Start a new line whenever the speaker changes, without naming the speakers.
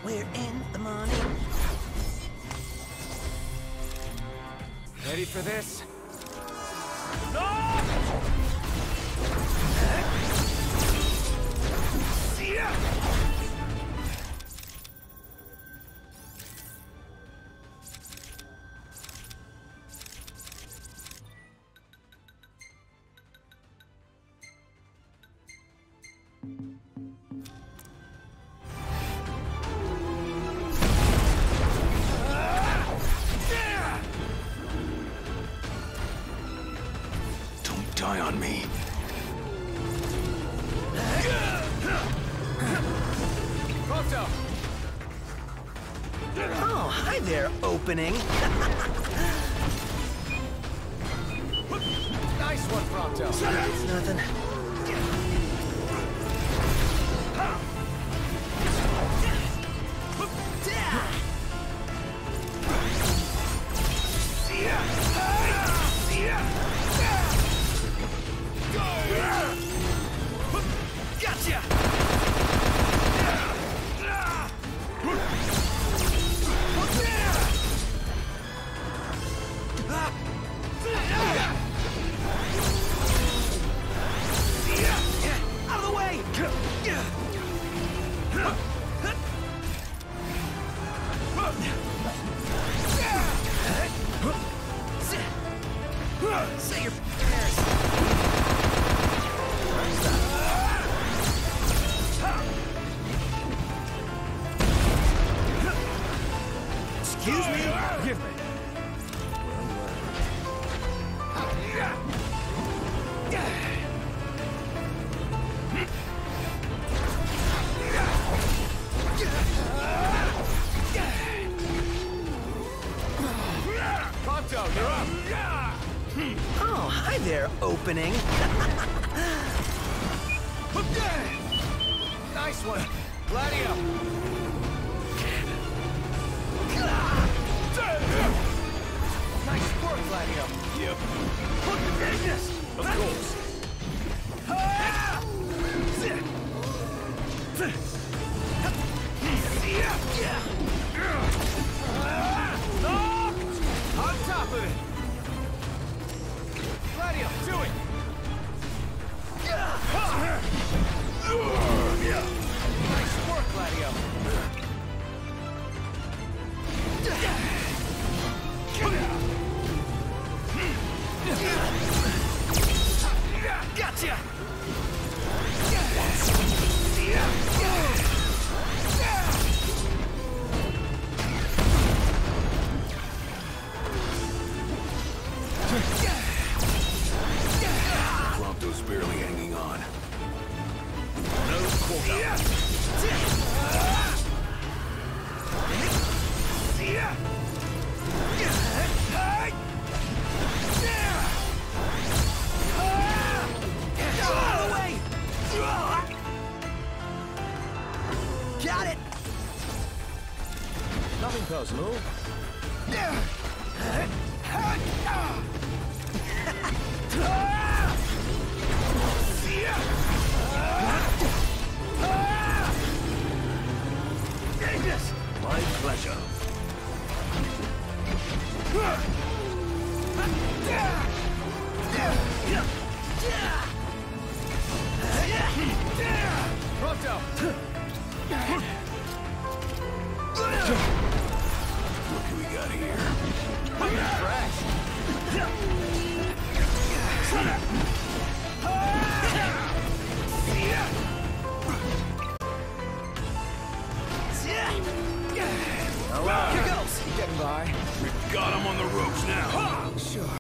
We're in the morning.
Ready for this?
Don't die on me.
Prompto!
Oh, hi there, opening.
Nice one, Prompto.
It's nothing.
Gotcha!
Out of the way! Say your prayers. Excuse me?
Give me. Prompto, you're up.
Oh, hi there, opening.
Nice one. Gladio. Nice work, Gladio.
Yep.
Look at this.
Of course.
On top of it. Gladio, do it. Nice work, Gladio.
Gotcha!
Prompto's barely hanging on. No quota.
Got it!
Nothing personal.
My pleasure.
Prompto.
Look who we got here.
Crash.
Here goes!
Getting by.
We've got him on the ropes now.
Sure.